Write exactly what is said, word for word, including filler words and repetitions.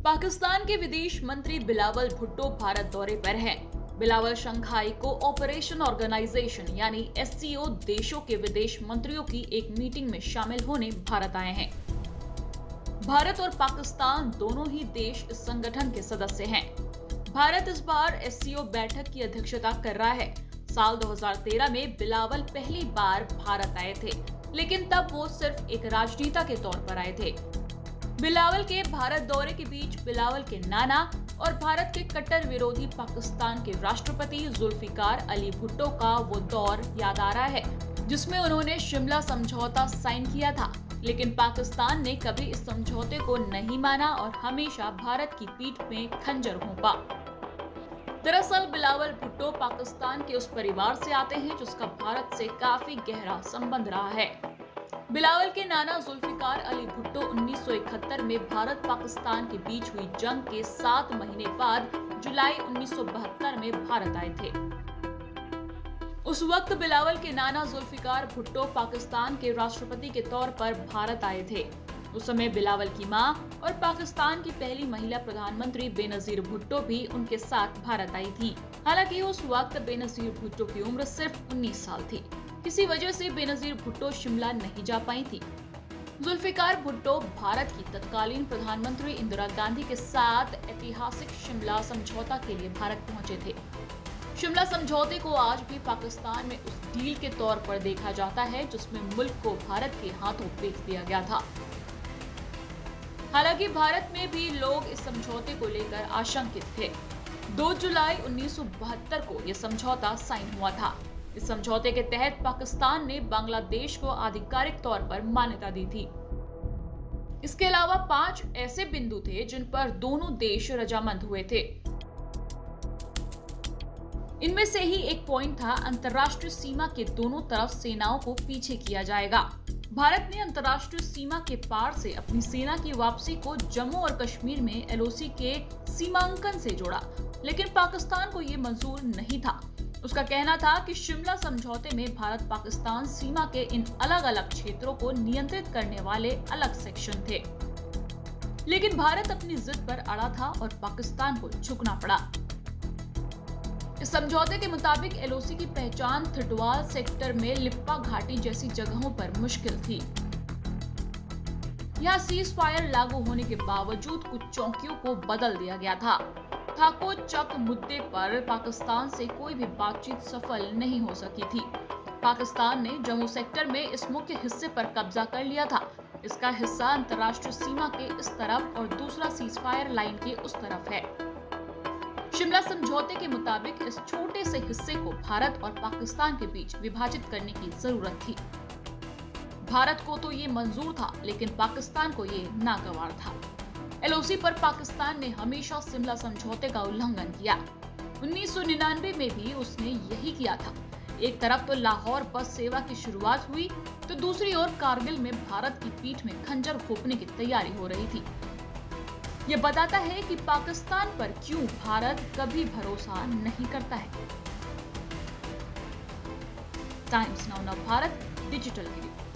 पाकिस्तान के विदेश मंत्री बिलावल भुट्टो भारत दौरे पर हैं। बिलावल शंघाई कोऑपरेशन ऑर्गेनाइजेशन यानी एस सी ओ देशों के विदेश मंत्रियों की एक मीटिंग में शामिल होने भारत आए हैं। भारत और पाकिस्तान दोनों ही देश इस संगठन के सदस्य हैं। भारत इस बार एस सी ओ बैठक की अध्यक्षता कर रहा है। साल दो हज़ार तेरह में बिलावल पहली बार भारत आए थे, लेकिन तब वो सिर्फ एक राजनेता के तौर पर आए थे। बिलावल के भारत दौरे के बीच बिलावल के नाना और भारत के कट्टर विरोधी पाकिस्तान के राष्ट्रपति जुल्फिकार अली भुट्टो का वो दौर याद आ रहा है, जिसमें उन्होंने शिमला समझौता साइन किया था, लेकिन पाकिस्तान ने कभी इस समझौते को नहीं माना और हमेशा भारत की पीठ में खंजर घोंपा। दरअसल बिलावल भुट्टो पाकिस्तान के उस परिवार से आते हैं जिसका भारत से काफी गहरा संबंध रहा है। बिलावल के नाना जुल्फिकार अली भुट्टो उन्नीस सौ इकहत्तर में भारत पाकिस्तान के बीच हुई जंग के सात महीने बाद जुलाई उन्नीस सौ बहत्तर में भारत आए थे। उस वक्त बिलावल के नाना जुल्फिकार भुट्टो पाकिस्तान के राष्ट्रपति के तौर पर भारत आए थे। उस समय बिलावल की मां और पाकिस्तान की पहली महिला प्रधानमंत्री बेनजीर भुट्टो भी उनके साथ भारत आई थी। हालांकि उस वक्त बेनजीर भुट्टो की उम्र सिर्फ उन्नीस साल थी। किसी वजह से बेनजीर भुट्टो शिमला नहीं जा पाई थी। जुल्फिकार भुट्टो भारत की तत्कालीन प्रधानमंत्री इंदिरा गांधी के साथ ऐतिहासिक शिमला समझौता के लिए भारत पहुंचे थे। शिमला समझौते को आज भी पाकिस्तान में उस डील के तौर पर देखा जाता है जिसमें मुल्क को भारत के हाथों बेच दिया गया था। हालांकि भारत में भी लोग इस समझौते को लेकर आशंकित थे। दो जुलाई उन्नीस सौ बहत्तर को यह समझौता साइन हुआ था। इस समझौते के तहत पाकिस्तान ने बांग्लादेश को आधिकारिक तौर पर मान्यता दी थी। इसके अलावा पांच ऐसे बिंदु थे जिन पर दोनों देश रजामंद हुए थे। इनमें से ही एक पॉइंट था अंतर्राष्ट्रीय सीमा के दोनों तरफ सेनाओं को पीछे किया जाएगा। भारत ने अंतर्राष्ट्रीय सीमा के पार से अपनी सेना की वापसी को जम्मू और कश्मीर में एल ओ सी के सीमांकन से जोड़ा, लेकिन पाकिस्तान को ये मंजूर नहीं था। उसका कहना था कि शिमला समझौते में भारत पाकिस्तान सीमा के इन अलग अलग क्षेत्रों को नियंत्रित करने वाले अलग सेक्शन थे, लेकिन भारत अपनी जिद पर अड़ा था और पाकिस्तान को झुकना पड़ा। इस समझौते के मुताबिक एल ओ सी की पहचान थिटवाल सेक्टर में लिप्पा घाटी जैसी जगहों पर मुश्किल थी। यहाँ सीज फायर लागू होने के बावजूद कुछ चौकियों को बदल दिया गया था। थाको चक मुद्दे पर पाकिस्तान से कोई भी बातचीत सफल नहीं हो सकी थी। पाकिस्तान ने जम्मू सेक्टर में इस मुख्य हिस्से पर कब्जा कर लिया था। इसका हिस्सा अंतर्राष्ट्रीय सीमा के इस तरफ और दूसरा सीज फायर लाइन के उस तरफ है। शिमला समझौते के मुताबिक इस छोटे से हिस्से को भारत और पाकिस्तान के बीच विभाजित करने की जरूरत थी। भारत को तो ये मंजूर था, लेकिन पाकिस्तान को ये नागवार था। एल ओ सी पर पाकिस्तान ने हमेशा शिमला समझौते का उल्लंघन किया। उन्नीस सौ निन्यानवे में भी उसने यही किया था। एक तरफ तो लाहौर बस सेवा की शुरुआत हुई, तो दूसरी ओर कारगिल में भारत की पीठ में खंजर घोंपने की तैयारी हो रही थी। ये बताता है कि पाकिस्तान पर क्यों भारत कभी भरोसा नहीं करता है। टाइम्स नाउ भारत डिजिटल के लिए